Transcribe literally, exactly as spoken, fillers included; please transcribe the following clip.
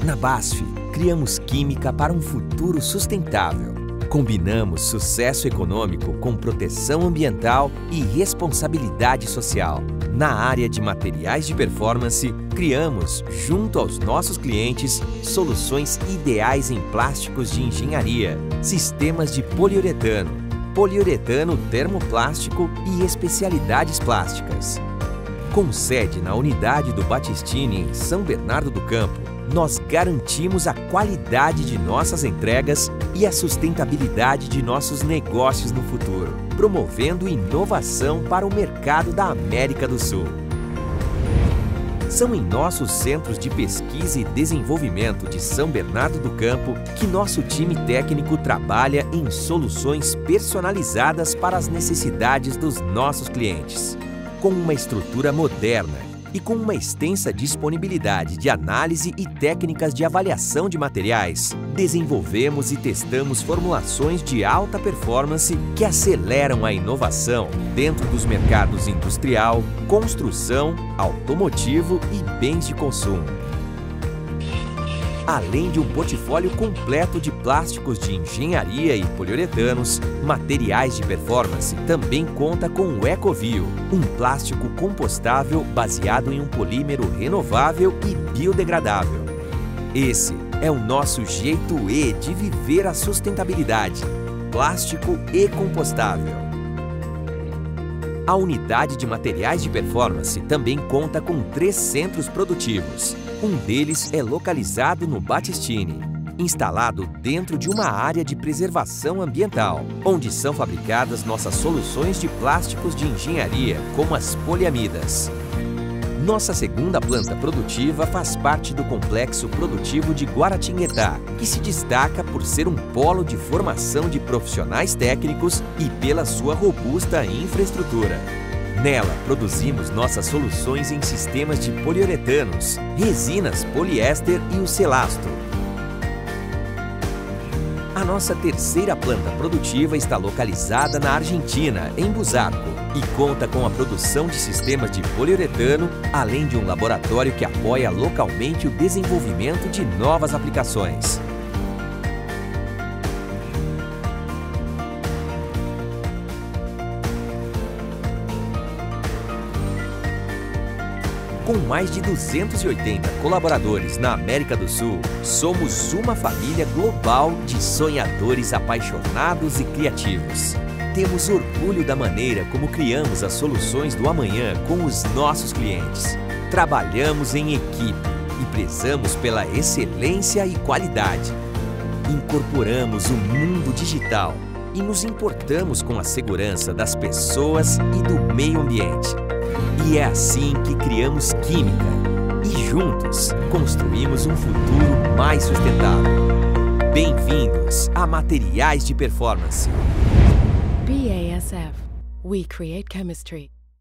Na BASF, criamos química para um futuro sustentável. Combinamos sucesso econômico com proteção ambiental e responsabilidade social. Na área de materiais de performance, criamos, junto aos nossos clientes, soluções ideais em plásticos de engenharia, sistemas de poliuretano, poliuretano termoplástico e especialidades plásticas. Com sede na unidade do Battistini, em São Bernardo do Campo, nós garantimos a qualidade de nossas entregas e a sustentabilidade de nossos negócios no futuro, promovendo inovação para o mercado da América do Sul. São em nossos centros de pesquisa e desenvolvimento de São Bernardo do Campo que nosso time técnico trabalha em soluções personalizadas para as necessidades dos nossos clientes. Com uma estrutura moderna e com uma extensa disponibilidade de análise e técnicas de avaliação de materiais, desenvolvemos e testamos formulações de alta performance que aceleram a inovação dentro dos mercados industrial, construção, automotivo e bens de consumo. Além de um portfólio completo de plásticos de engenharia e poliuretanos, Materiais de Performance também conta com o Ecovio, um plástico compostável baseado em um polímero renovável e biodegradável. Esse é o nosso jeito E de viver a sustentabilidade. Plástico e compostável. A unidade de materiais de performance também conta com três centros produtivos. Um deles é localizado no Battistini, instalado dentro de uma área de preservação ambiental, onde são fabricadas nossas soluções de plásticos de engenharia, como as poliamidas. Nossa segunda planta produtiva faz parte do complexo produtivo de Guaratinguetá, que se destaca por ser um polo de formação de profissionais técnicos e pela sua robusta infraestrutura. Nela, produzimos nossas soluções em sistemas de poliuretanos, resinas poliéster e o celastro. A nossa terceira planta produtiva está localizada na Argentina, em Busarco, e conta com a produção de sistemas de poliuretano, além de um laboratório que apoia localmente o desenvolvimento de novas aplicações. Com mais de duzentos e oitenta colaboradores na América do Sul, somos uma família global de sonhadores apaixonados e criativos. Temos orgulho da maneira como criamos as soluções do amanhã com os nossos clientes. Trabalhamos em equipe e prezamos pela excelência e qualidade. Incorporamos o mundo digital e nos importamos com a segurança das pessoas e do meio ambiente. E é assim que criamos química e juntos construímos um futuro mais sustentável. Bem-vindos a Materiais de Performance. B A S F. We create chemistry.